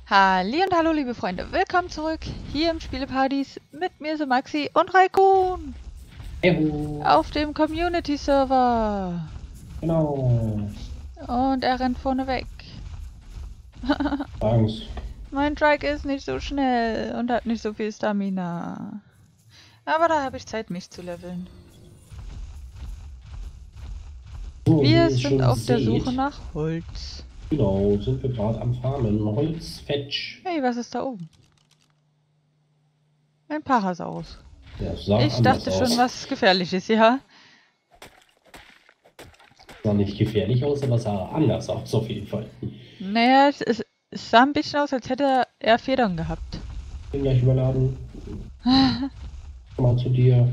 Halli und hallo liebe Freunde, willkommen zurück hier im Spielepartys mit mir, so Maxi und Raikun Eho, auf dem Community Server. genau. Und er rennt vorne weg. Angst. Mein Trike ist nicht so schnell und hat nicht so viel Stamina. Aber da habe ich Zeit, mich zu leveln. So, wie Wir ihr sind schon auf der Suche seht, nach Holz. genau, sind wir gerade am Farmen. Holzfetch. Hey, was ist da oben? Ein Parasaurus. Ja, sah Ich anders dachte schon, aus. was Gefährliches, ja? Sah nicht gefährlich aus, aber sah anders aus auf jeden Fall. Naja, es sah ein bisschen aus, als hätte er Federn gehabt. Bin gleich überladen. Komm mal zu dir.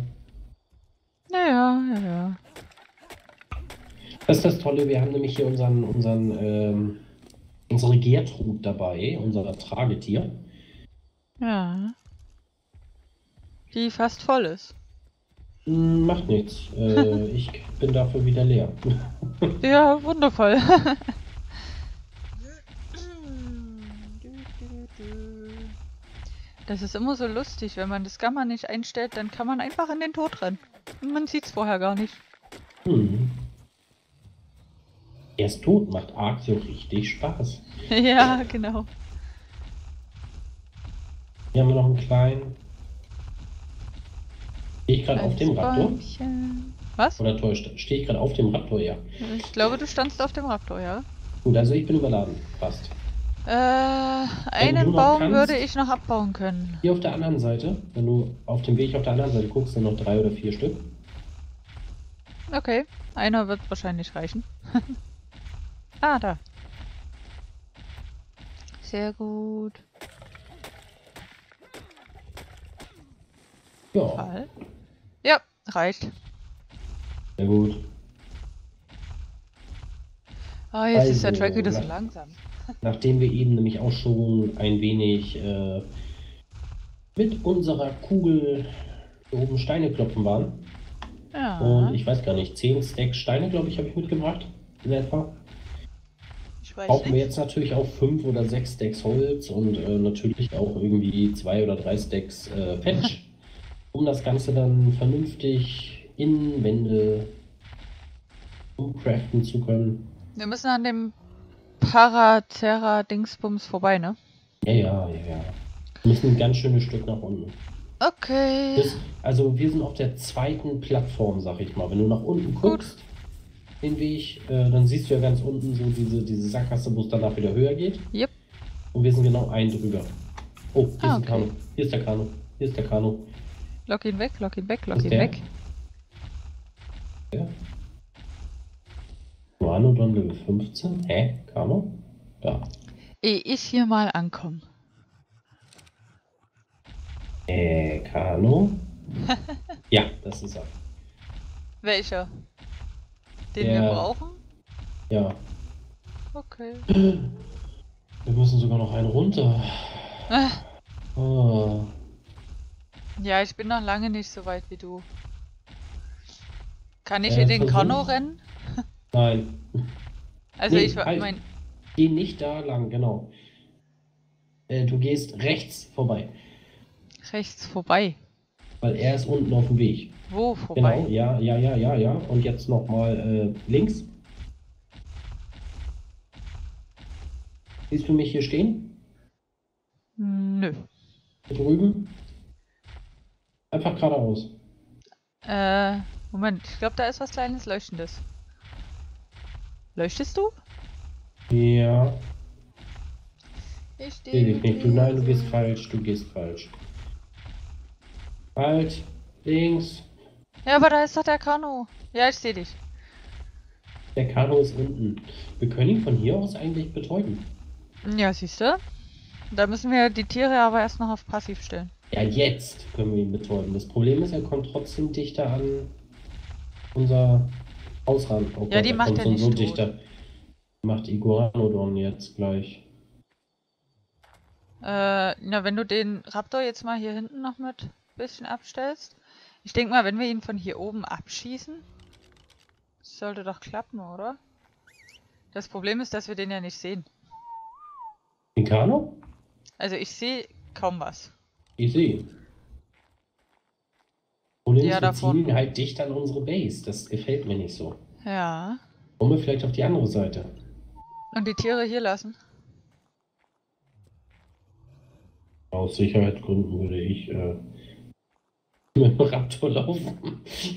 Ja. Das ist das Tolle, wir haben nämlich hier unsere Gertrud dabei, unser Tragetier. Ja. Die fast voll ist. Macht nichts. Ich bin dafür wieder leer. Ja, wundervoll. Das ist immer so lustig, wenn man das Gamma nicht einstellt, dann kann man einfach in den Tod rennen. Und man sieht's vorher gar nicht. Er ist tot, macht arg so richtig Spaß. Ja, genau. Hier haben wir noch einen kleinen. Stehe ich gerade auf dem Raptor? Bäumchen. Was? Oder täuscht? Stehe ich gerade auf dem Raptor, ja. Ich glaube, du standst auf dem Raptor, ja? Gut, also ich bin überladen. Passt. Einen noch Baum kannst, würde ich noch abbauen können. Hier auf der anderen Seite, wenn du auf dem Weg auf der anderen Seite guckst, sind noch 3 oder 4 Stück. Okay, einer wird wahrscheinlich reichen. Ah, da. Sehr gut. Ja, Fall. Ja, reicht. sehr gut. Oh, jetzt ist der Also, Track wieder so langsam. Nachdem wir eben nämlich auch schon ein wenig mit unserer Kugel hier oben Steine klopfen waren. Ja. Und ich weiß gar nicht, 10 Stacks Steine, glaube ich, habe ich mitgebracht. In etwa. Ich weiß Brauchen wir nicht. jetzt natürlich auch 5 oder 6 Stacks Holz und natürlich auch irgendwie 2 oder 3 Stacks Patch, um das Ganze dann vernünftig in Wände umcraften zu können. Wir müssen an dem Paracera-Dingsbums vorbei, ne? Ja. Wir müssen ein ganz schönes Stück nach unten. Okay. Also wir sind auf der zweiten Plattform, sag ich mal. Wenn du nach unten guckst, den Weg, dann siehst du ja ganz unten so diese Sackgasse, wo es danach wieder höher geht. Yep. Und wir sind genau ein drüber. Oh, hier ist ein Okay. Kanu. Hier ist der Kanu. Hier ist der Kanu. Lock ihn weg. Ist der? Ja. Manodon Level 15? Hä? Kanu? Da. Ehe ich hier mal ankomme. Kanu? Ja, das ist er. Welcher? Den Der- wir brauchen? Ja. Okay. Wir müssen sogar noch einen runter. Oh. Ja, ich bin noch lange nicht so weit wie du. Kann ich in den versuch- Kano rennen? Nein. Also Nee, ich halt. mein. Geh nicht da lang, genau. Du gehst rechts vorbei. Rechts vorbei. Weil er ist unten auf dem Weg. Wo vorbei? Genau, ja. Und jetzt nochmal links. Siehst du mich hier stehen? Nö. Hier drüben? Einfach geradeaus. Moment. Ich glaube, da ist was kleines Leuchtendes. Leuchtest du? Ja. Ich Sehe dich nicht. Nein, du gehst falsch. Halt. Links. Ja, aber da ist doch der Kano. Ja, ich sehe dich. Der Kanu ist unten. Wir können ihn von hier aus eigentlich betäuben. Ja, siehst du? Da müssen wir die Tiere aber erst noch auf Passiv stellen. Ja, jetzt können wir ihn betäuben. Das Problem ist, er kommt trotzdem dichter an unser Haus ran. Oh Ja, Gott, die er macht kommt er so nicht tot. dichter. Macht Iguanodon jetzt gleich. Na, wenn du den Raptor jetzt mal hier hinten noch mit ein bisschen abstellst. Ich denke mal, wenn wir ihn von hier oben abschießen, sollte doch klappen, oder? Das Problem ist, dass wir den ja nicht sehen. Den Kanu? Also ich sehe kaum was. Ich sehe. Und Ja, wir davon. ziehen halt dicht an unsere Base. Das gefällt mir nicht so. Ja. Wollen wir vielleicht auf die andere Seite? Und die Tiere hier lassen. Aus Sicherheitsgründen würde ich mit dem Raptor laufen.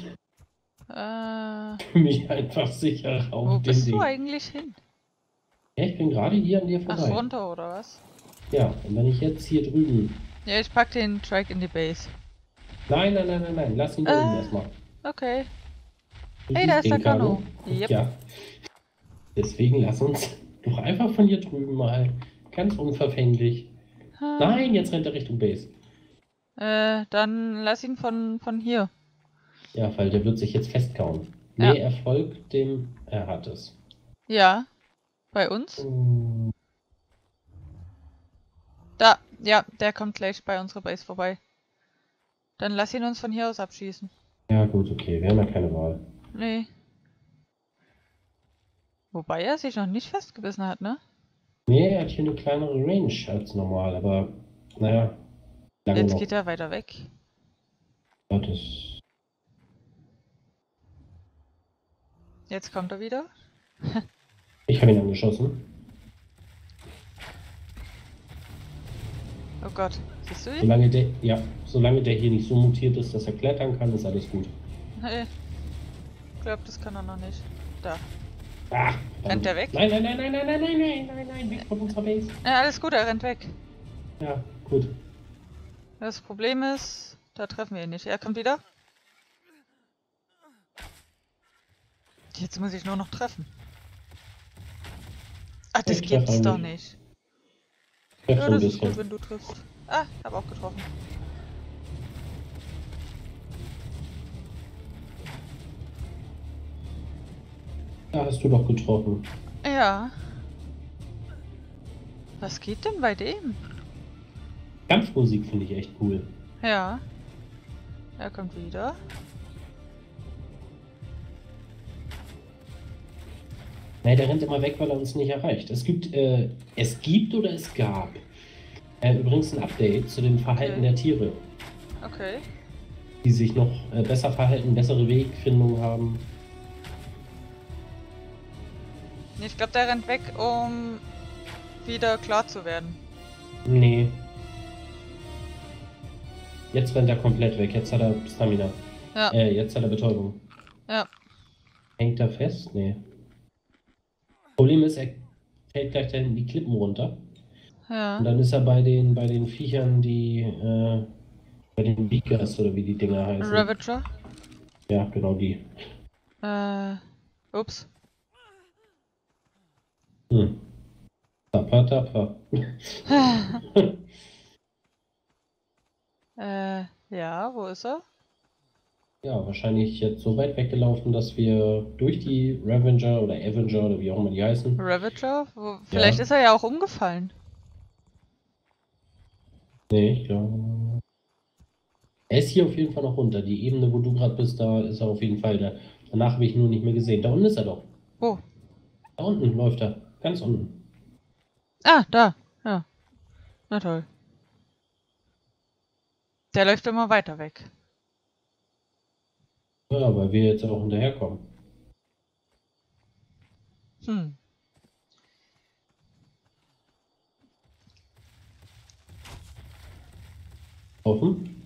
Für mich einfach sicher Wo auf dem bist du Ding. eigentlich hin? Ja, ich bin gerade hier an dir Ach, vorbei. runter oder was? Ja, und wenn ich jetzt hier drüben. Ja, ich pack den Trike in die Base. Nein, nein, nein, nein, nein. Lass ihn da oben erstmal. Okay. Du Hey, da siehst ist der den Kano. Kano. Yep. Ja. Deswegen lass uns doch einfach von hier drüben mal. Ganz unverfänglich. Nein, jetzt rennt er Richtung Base. Dann lass ihn von hier. Ja, weil der wird sich jetzt festkauen. Ja. Mehr Erfolg, dem er hat es. Ja. Bei uns? Hm, Da. Ja, der kommt gleich bei unserer Base vorbei. Dann lass ihn uns von hier aus abschießen. Ja, gut, okay. Wir haben ja keine Wahl. Nee. Wobei er sich noch nicht festgebissen hat, ne? Nee, er hat hier eine kleinere Range als normal, aber naja. Lange Jetzt noch. geht er weiter weg. Ja, das Jetzt kommt er wieder. ich habe ihn angeschossen. Oh Gott. Siehst du ihn? Solange der hier nicht so mutiert ist, dass er klettern kann, ist alles gut. Nee. Ich glaube, das kann er noch nicht. Da. Ah, Rennt der weg? Nein, nein, nein, nein, nein, nein, nein, nein, nein, nein, weg von unserer Base. Ja, alles gut, er rennt weg. Ja, gut. Das Problem ist, da treffen wir ihn nicht. Er kommt wieder. Jetzt muss ich nur noch treffen. Ach, das Ich treff gibt's doch eigentlich. nicht. Treff Ja, so ein das ist gut, bisschen. wenn du triffst. Ah, hab auch getroffen. Da hast du doch getroffen. Ja. Was geht denn bei dem? Kampfmusik finde ich echt cool. Ja. Er kommt wieder. Nee, der rennt immer weg, weil er uns nicht erreicht. Es gibt oder es gab übrigens ein Update zu dem Verhalten der Tiere, Okay. die sich noch besser verhalten, bessere Wegfindung haben. Ich glaube, der rennt weg, um wieder klar zu werden. Nee. Jetzt rennt er komplett weg. Jetzt hat er Stamina. Ja. Jetzt hat er Betäubung. Ja. Hängt er fest? Nee. Problem ist, er fällt gleich da hinten die Klippen runter. Ja. Und dann ist er bei den Viechern, die bei den Beakers oder wie die Dinger heißen. Ravager? Ja, genau die. Ups. Tapfer, tapfer. Ja, wo ist er? Ja, wahrscheinlich jetzt so weit weggelaufen, dass wir durch die Ravager oder Avenger oder wie auch immer die heißen. Ravager? Vielleicht ist er ja auch umgefallen. Nee, ich glaube. Er ist hier auf jeden Fall noch runter. Die Ebene, wo du gerade bist, da ist er auf jeden Fall. Danach habe ich ihn nur nicht mehr gesehen. Da unten ist er doch. Wo? Da unten läuft er. Ganz unten. Ah, da. Ja. Na toll. Der läuft immer weiter weg. Ja, weil wir jetzt auch hinterherkommen. Offen?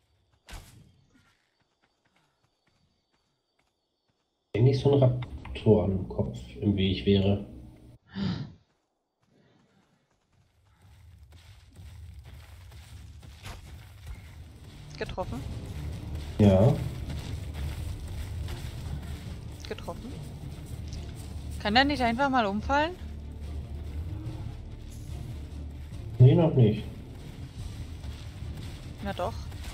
Wenn nicht so ein Raptor am Kopf im Weg wäre. Getroffen. Ja. Getroffen. Kann der nicht einfach mal umfallen? Nee, noch nicht. Na doch.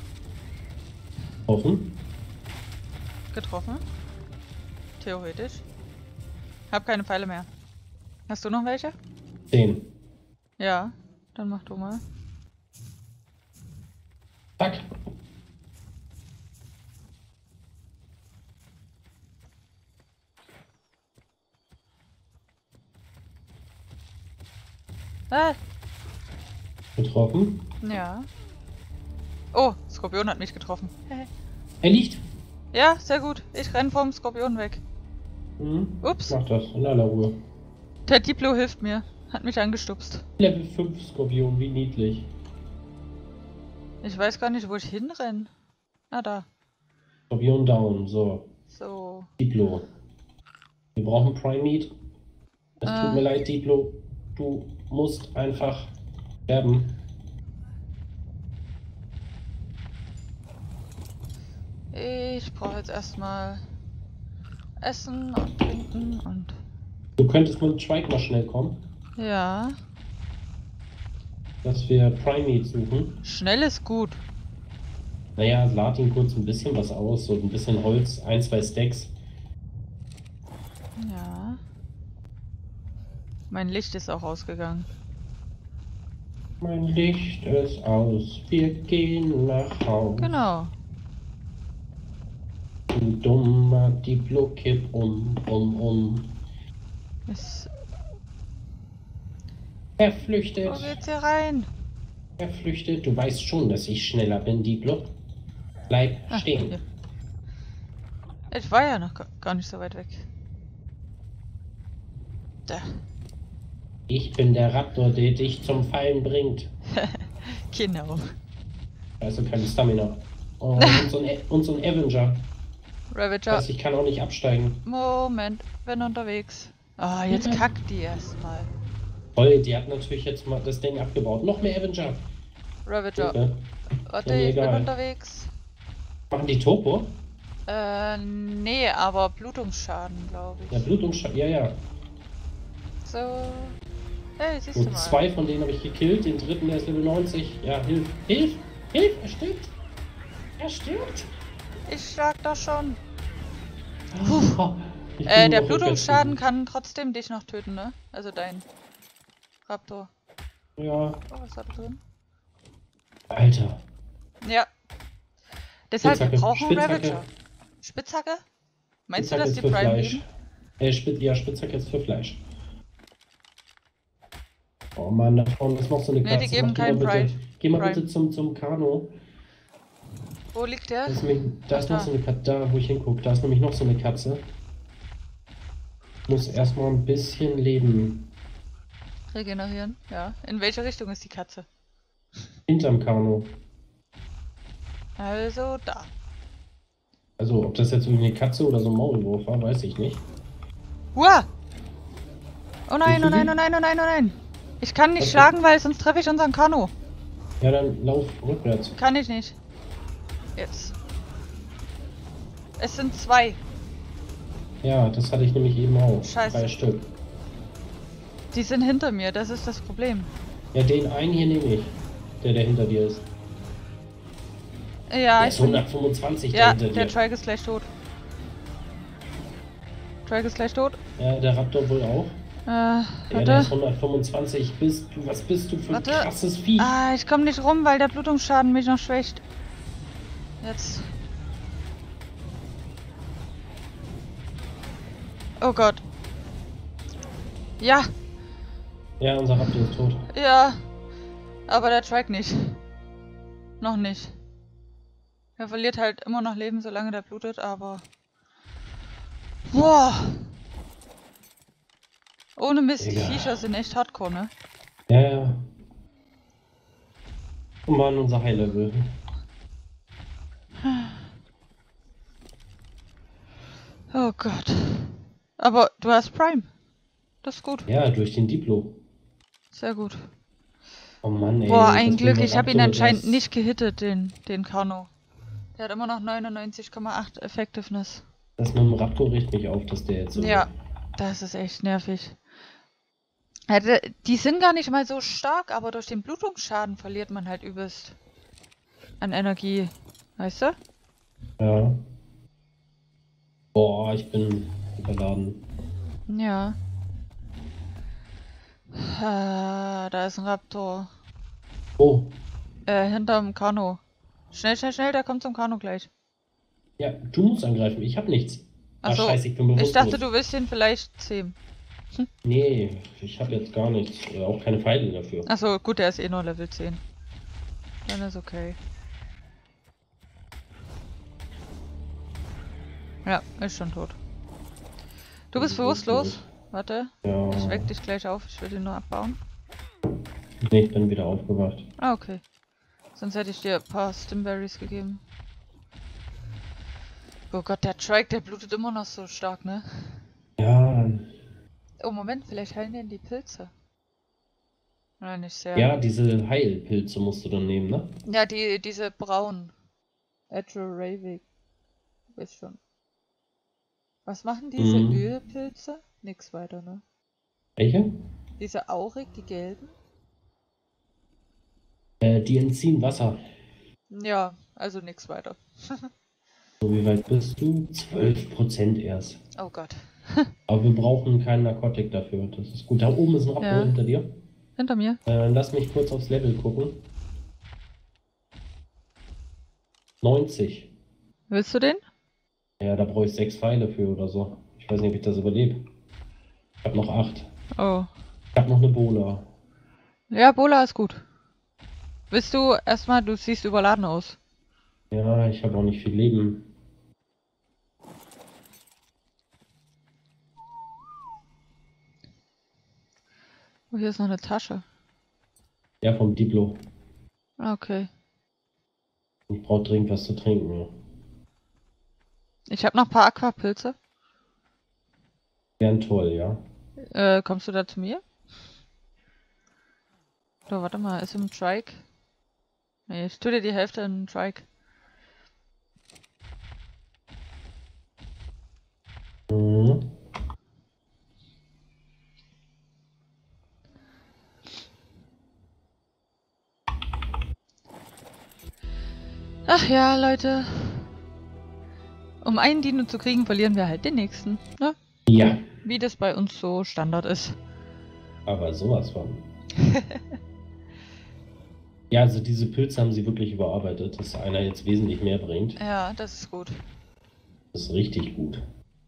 Offen? Getroffen. Theoretisch. Hab keine Pfeile mehr. Hast du noch welche? 10. Ja. Dann mach du mal. Zack. Ah! Getroffen. Ja. Oh, Skorpion hat mich getroffen. Er liegt. Ja, sehr gut. Ich renn vom Skorpion weg. Ups. Mach das in aller Ruhe. Der Diplo hilft mir. Hat mich angestupst. Level 5 Skorpion, wie niedlich. Ich weiß gar nicht, wo ich hinrenne. Ah, da. Skorpion down, so. So. Diplo. Wir brauchen Prime Meat. Es tut mir leid, Diplo. Du musst einfach sterben. Ich brauche jetzt erstmal Essen und Trinken und... Du könntest mit dem Schweig mal schnell kommen, Ja. dass wir Prime Meat suchen. Schnell ist gut. Naja, lad ihn kurz ein bisschen was aus, so ein bisschen Holz, 1, 2 Stacks. Ja. Mein Licht ist auch ausgegangen. Mein Licht ist aus, wir gehen nach Haus. Genau. Du dummer Diplo, kipp um. Ist... Er flüchtet. Wo geht's hier rein? Er flüchtet. Du weißt schon, dass ich schneller bin, Diplo. Bleib stehen. Hier. Ich war ja noch gar nicht so weit weg. Da. Ich bin der Raptor, der dich zum Fallen bringt. Genau. Also keine Stamina. Oh, und so ein Avenger. Ravager. Das heißt, ich kann auch nicht absteigen. Moment, bin unterwegs. Ah, jetzt kackt die erstmal. Toll, die hat natürlich jetzt mal das Ding abgebaut. Noch mehr Avenger. Ravager. Hilfe. Warte, Ja, mir ich bin egal. unterwegs. Machen die Topo? Nee, aber Blutungsschaden, glaube ich. Ja, Blutungsschaden. Ja. So. Hey, siehst du Und mal. 2 von denen habe ich gekillt. Den dritten, der ist Level 90. Ja, hilf. Er stirbt. Er stirbt. Ich schlag doch schon. Oh, ich bin Der noch Blutungsschaden rückwärts kann trotzdem dich noch töten, ne? Also dein Raptor. gegangen. Ja, Oh, was hat er drin? Alter. Ja. Deshalb, wir Spitzhacke. brauchen Spitzhacke. Ravager. Spitzhacke? Meinst du, Spitzhacke dass ist die für Prime Fleisch. geben? Ja, Spitzhacke ist für Fleisch. Oh Mann, da vorne ist noch so eine Katze. Nee, die geben Mach keinen mal bitte- Prime. Geh mal Prime. bitte zum Kano. Wo liegt der? Da ist noch so eine Katze, da wo ich hingucke, da ist nämlich noch so eine Katze. Muss erstmal ein bisschen leben. Regenerieren, ja. In welche Richtung ist die Katze? Hinterm Kano. Also da. Also, ob das jetzt irgendwie eine Katze oder so ein Maulwurf war, weiß ich nicht. Hua! Oh nein, Siehst oh du nein, sie? oh nein, oh nein, oh nein. Ich kann nicht Okay. schlagen, weil sonst treffe ich unseren Kano. Ja, dann lauf rückwärts. Kann ich nicht. Jetzt. Es sind 2. Ja, das hatte ich nämlich eben auch. Scheiße. 3 Stück. Die sind hinter mir, das ist das Problem. Ja, den einen hier nehme ich. Der hinter dir ist. Ja, Der ich ist bin... 125, der Ja, hinter der dir. Trike ist gleich tot. Trike ist gleich tot. Ja, der Raptor wohl auch. Ja, der ist Warte. 125. Was bist du für ein Warte. krasses Vieh? Ah, ich komme nicht rum, weil der Blutungsschaden mich noch schwächt. Jetzt. Oh Gott. Ja, Ja, unser Raptor ist tot. ja. Aber der Trike nicht. Noch nicht. Er verliert halt immer noch Leben, solange der blutet, aber... Boah. Ohne Mist, die Digga. Viecher sind echt hardcore, ne? Ja. Oh Mann, unser High-Level. Oh Gott. Aber du hast Prime. Das ist gut. Ja, durch den Diplo. Sehr gut. Oh Mann, ey. Boah, das ein Glück, Ding ich habe ihn Raptor, anscheinend das- nicht gehittet, den Kano. Der hat immer noch 99,8 Effectiveness. Das mit dem Raptor riecht mich auf, dass der jetzt so... Ja, das ist echt nervig. Die sind gar nicht mal so stark, aber durch den Blutungsschaden verliert man halt übelst an Energie. Weißt du? Ja. Boah, ich bin überladen. Ja. Da ist ein Raptor. Oh, Hinterm Kano. Schnell, schnell, schnell, der kommt zum Kano gleich. ja, du musst angreifen. Ich hab nichts. Ach so, Scheiße, ich bin bewusstlos. Ich dachte, du willst ihn vielleicht zähmen. Nee, ich habe jetzt gar nichts. Auch keine Pfeile dafür. Achso, gut, der ist eh nur Level 10. Dann ist okay. Ja, ist schon tot. Du bist bewusstlos? Warte, Ja. ich weck dich gleich auf, ich will ihn nur abbauen. Nee, ich bin wieder aufgewacht. Ah, okay. Sonst hätte ich dir ein paar Stimberries gegeben. Oh Gott, der Trike, der blutet immer noch so stark, ne? Ja, Oh, Moment, vielleicht heilen den die Pilze. Oder nicht sehr. ja, diese Heilpilze musst du dann nehmen, ne? Ja, diese braunen. Ravik. Weiß schon. Was machen diese Ölpilze? Nix weiter, ne? Welche? Diese Aurik, die gelben? Die entziehen Wasser. Ja, also nix weiter. So, wie weit bist du? 12% erst. Oh Gott. Aber wir brauchen keinen Narkotik dafür. Das ist gut. Da oben ist ein Raptor hinter dir. Hinter mir. Lass mich kurz aufs Level gucken. 90. Willst du den? Ja, da brauche ich 6 Pfeile für oder so. Ich weiß nicht, ob ich das überlebe. Ich habe noch 8. Oh. Ich habe noch eine Bola. Ja, Bola ist gut. Willst du erstmal, du siehst überladen aus. Ja, ich habe auch nicht viel Leben. Oh, hier ist noch eine Tasche. Ja, vom Diplo. Okay. Ich brauche dringend was zu trinken. Ja. Ich habe noch ein paar Aquapilze. Wären toll, ja. Kommst du da zu mir? So, warte mal, ist im Trike? Nee, ich tue dir die Hälfte in den Trike. Mhm. Ach ja, Leute. Um einen Dino zu kriegen, verlieren wir halt den nächsten, ne? Ja, Wie das bei uns so Standard ist. aber sowas von. Ja, also diese Pilze haben sie wirklich überarbeitet, dass einer jetzt wesentlich mehr bringt. Ja, das ist gut. Das ist richtig gut.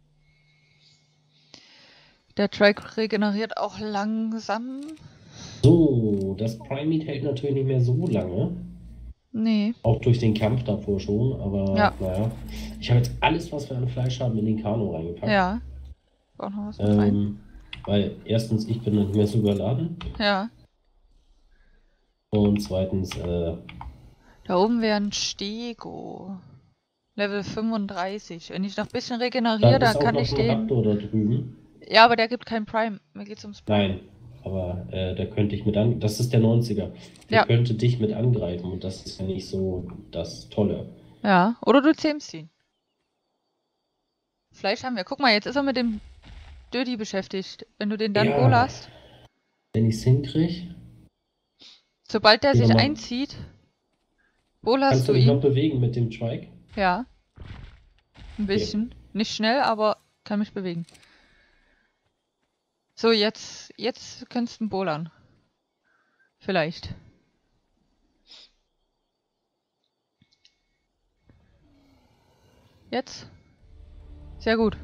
Der Trike regeneriert auch langsam. So, das Prime-Meat hält natürlich nicht mehr so lange. Nee. Auch durch den Kampf davor schon, aber Ja. naja. Ich habe jetzt alles, was wir an Fleisch haben, in den Kano reingepackt. Ja. Auch noch was mit rein. Weil erstens, ich bin dann nicht mehr so überladen. Ja. Und zweitens, Da oben wäre ein Stego. Level 35. Wenn ich noch ein bisschen regeneriere, da ist dann auch kann noch ich ein den... Raptor da drüben. Ja, aber der gibt kein Prime. Mir geht's ums Prime. Nein, aber da könnte ich mit an. Das ist der 90er. Der Ja. könnte dich mit angreifen und das ist ja nicht so das Tolle. Ja, oder du zähmst ihn. Fleisch haben wir. Guck mal, jetzt ist er mit dem Dödi beschäftigt. Wenn du den dann Ja. bolast, Wenn ich es hinkriege, sobald der Ja, sich Mann. einzieht, bolast kannst du du dich noch ihn. bewegen mit dem Trike? Ja. Ein bisschen. Nicht schnell, aber kann mich bewegen. So, jetzt könntest du ihn bolern. Vielleicht. Jetzt? Sehr gut.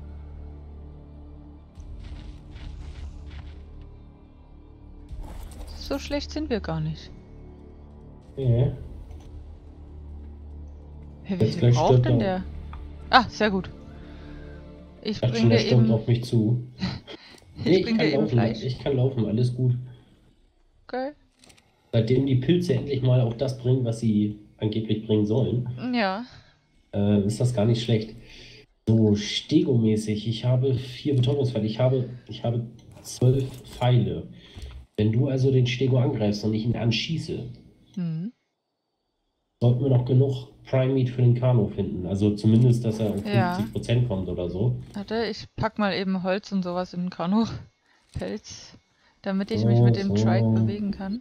So schlecht sind wir gar nicht. Ja. Hey, wie Jetzt viel gleich braucht stirbt denn er. der? Ah, sehr gut. Ich Ach, bring schon, der dir stürmt eben... auf mich zu. Ich bring dir eben laufen, Fleisch. ich kann laufen, alles gut. Okay. Seitdem die Pilze endlich mal auch das bringen, was sie angeblich bringen sollen, Ja. ist das gar nicht schlecht. So, Stego-mäßig, ich habe 4 Betäubungspfeile, ich habe 12 Pfeile. Wenn du also den Stego angreifst und ich ihn anschieße, Hm. sollten wir noch genug Prime Meat für den Kano finden. Also zumindest, dass er auf Ja. 50% kommt oder so. Warte, ich pack mal eben Holz und sowas in den Kanu. Pelz. Damit ich mich mit dem Trike bewegen kann.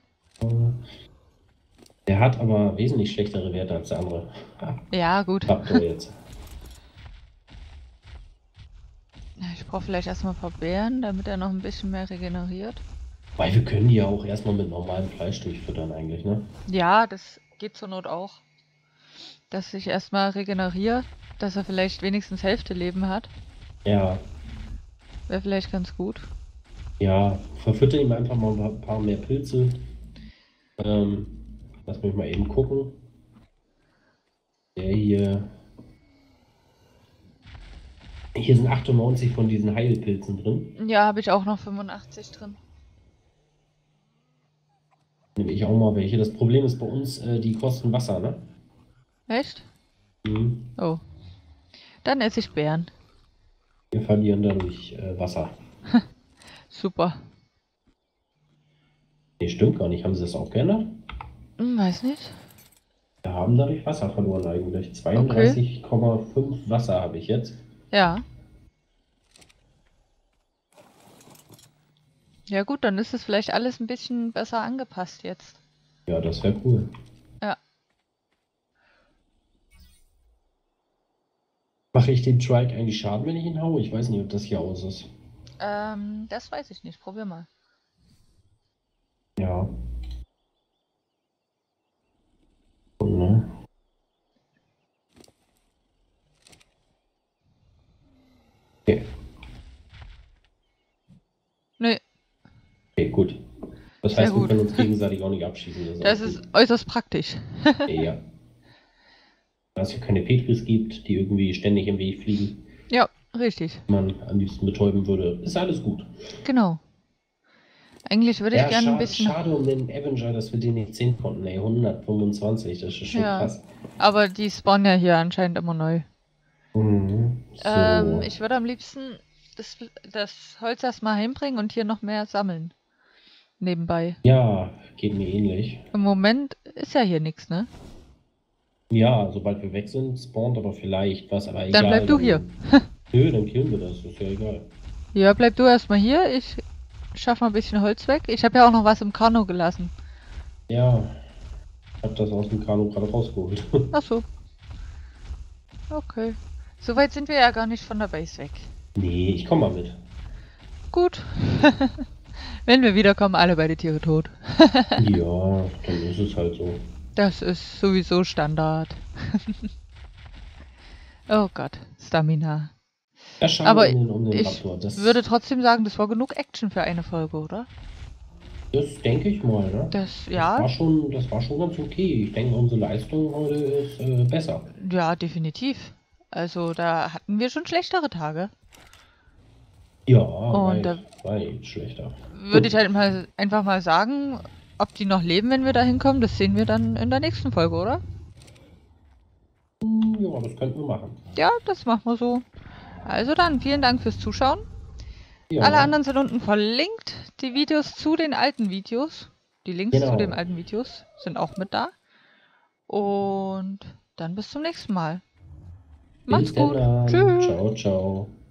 Der hat aber wesentlich schlechtere Werte als der andere. Ja, gut. Raptor jetzt. Ich brauche vielleicht erstmal ein paar Beeren, damit er noch ein bisschen mehr regeneriert. Weil wir können die ja auch erstmal mit normalem Fleisch durchfüttern eigentlich, ne? Ja, das geht zur Not auch. Dass ich erstmal regeneriere, dass er vielleicht wenigstens Hälfte Leben hat. Ja. Wäre vielleicht ganz gut. Ja, verfütter ihm einfach mal ein paar mehr Pilze. Lass mich mal eben gucken. Der hier. Hier sind 98 von diesen Heilpilzen drin. Ja, habe ich auch noch 85 drin. Nehme ich auch mal welche. Das Problem ist bei uns, die kosten Wasser, ne? Echt? Mhm. Oh. Dann esse ich Beeren. Wir verlieren dadurch Wasser. Super. Nee, stimmt gar nicht. Haben sie das auch geändert? Weiß nicht. Wir haben dadurch Wasser verloren eigentlich. Okay. 32,5 Wasser habe ich jetzt. Ja. Ja gut, dann ist es vielleicht alles ein bisschen besser angepasst jetzt. Ja, das wäre cool. Ja. Mache ich dem Trike eigentlich Schaden, wenn ich ihn haue? Ich weiß nicht, ob das hier aus ist. Das weiß ich nicht. Probier mal. Ja. Und, ne? Okay. Nö, Okay, gut. Das sehr heißt, wir gut. können uns gegenseitig auch nicht abschießen. Das auch ist gut. äußerst praktisch. Ja. Da es ja keine Petris gibt, die irgendwie ständig im Weg fliegen, Ja, richtig. die man am liebsten betäuben würde, ist alles gut. Genau. Eigentlich würde ich Ja, gerne ein bisschen... schade um den Avenger, dass wir den nicht sehen konnten. Ey, 125, das ist schon Ja, krass. aber die spawnen ja hier anscheinend immer neu. Mhm. So. Ich würde am liebsten das Holz erstmal heimbringen und hier noch mehr sammeln. Nebenbei. Ja, geht mir ähnlich. Im Moment ist ja hier nichts, ne? Ja, sobald wir weg sind, spawnt aber vielleicht was, aber egal. Dann bleib du hier. Nö, dann killen wir das, ist ja egal. Ja, bleib du erstmal hier. Ich schaff mal ein bisschen Holz weg. Ich habe ja auch noch was im Kano gelassen. Ja, ich hab das aus dem Kanu gerade rausgeholt. Ach so. Okay. Soweit sind wir ja gar nicht von der Base weg. Nee, ich komm mal mit. Gut. Wenn wir wiederkommen, alle beide Tiere tot. Ja, dann ist es halt so. Das ist sowieso Standard. Oh Gott, Stamina. Ja, schade Aber um den ich Raptor. würde trotzdem sagen, das war genug Action für eine Folge, oder? Das denke ich mal, ne? Ja, Das war schon ganz okay. Ich denke, unsere Leistung heute ist besser. ja, definitiv. Also da hatten wir schon schlechtere Tage. Ja, Und da weit schlechter. würde ich halt einfach mal sagen, ob die noch leben, wenn wir da hinkommen, das sehen wir dann in der nächsten Folge, oder? Ja, das könnten wir machen. Ja, das machen wir so. Also dann, vielen Dank fürs Zuschauen. Ja, Alle anderen sind unten verlinkt. Die Videos zu den alten Videos. Die Links zu genau. den alten Videos sind auch mit da. Und dann bis zum nächsten Mal. Macht's Bis gut. dann. Tschüss. Ciao, ciao.